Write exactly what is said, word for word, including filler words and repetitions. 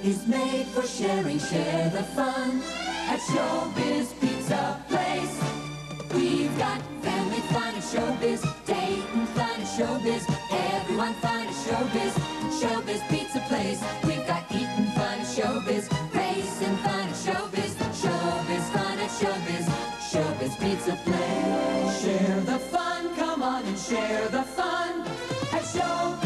is made for sharing. Share the fun at Showbiz Pizza Place. We've got family fun at Showbiz, dating fun at Showbiz, everyone fun at Showbiz. Showbiz Pizza Place. We've got eating fun at Showbiz, racing fun at Showbiz, Showbiz fun at Showbiz. Showbiz Pizza Place. Share the fun, come on and share the fun at Showbiz.